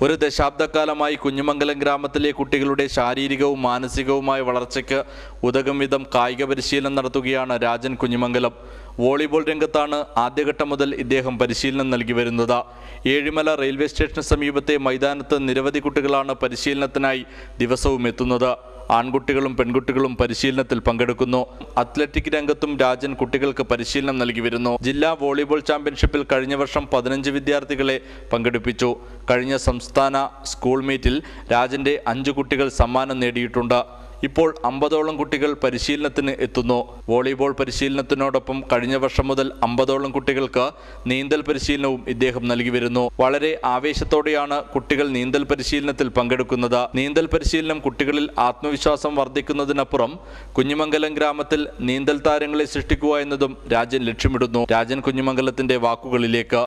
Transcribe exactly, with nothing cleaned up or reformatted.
ഒരു ദശാബ്ദക്കാലമായി കുഞ്ഞിമംഗലം ഗ്രാമത്തിലെ കുട്ടികളുടെ ശാരീരികവും മാനസികവുമായ വളർച്ചയ്ക്ക് ഉതകും വിധം കായിക പരിശീലനം നടത്തുകയാണ് രാജൻ കുഞ്ഞിമംഗലം. വോളിബോൾ രംഗത്താണ് ആദ്യഘട്ടം മുതൽ ഇദ്ദേഹം പരിശീലനം നൽകി വരുന്നത്. ഏഴിമല റെയിൽവേ സ്റ്റേഷന് സമീപത്തെ മൈതാനത്ത് നിരവധി കുട്ടികളാണ് പരിശീലനത്തിനായി ദിവസവും എത്തുന്നത്. ആൺകുട്ടികളും പെൺകുട്ടികളും പരിശീലനത്തിൽ പങ്കെടുക്കുന്നു. അത്ലറ്റിക് രംഗത്തും രാജൻ കുട്ടികൾക്ക് പരിശീലനം നൽകി വരുന്നു. ജില്ലാ വോളിബോൾ ചാമ്പ്യൻഷിപ്പിൽ കഴിഞ്ഞ വർഷം പതിനഞ്ച് വിദ്യാർത്ഥികളെ പങ്കെടുപ്പിച്ചു. കഴിഞ്ഞ സംസ്ഥാന സ്കൂൾ മീറ്റിൽ രാജന്റെ അഞ്ചു കുട്ടികൾ സമ്മാനം നേടിയിട്ടുണ്ട്. ഇപ്പോൾ അമ്പതോളം കുട്ടികൾ പരിശീലനത്തിന് എത്തുന്നു. വോളിബോൾ പരിശീലനത്തിനോടൊപ്പം കഴിഞ്ഞ വർഷം മുതൽ അമ്പതോളം കുട്ടികൾക്ക് നീന്തൽ പരിശീലനവും ഇദ്ദേഹം നൽകി വരുന്നു. വളരെ ആവേശത്തോടെയാണ് കുട്ടികൾ നീന്തൽ പരിശീലനത്തിൽ പങ്കെടുക്കുന്നത്. നീന്തൽ പരിശീലനം കുട്ടികളിൽ ആത്മവിശ്വാസം വർദ്ധിക്കുന്നതിനപ്പുറം കുഞ്ഞിമംഗലം ഗ്രാമത്തിൽ നീന്തൽ താരങ്ങളെ സൃഷ്ടിക്കുക എന്നതും രാജൻ ലക്ഷ്യമിടുന്നു. രാജൻ കുഞ്ഞിമംഗലത്തിന്റെ വാക്കുകളിലേക്ക്.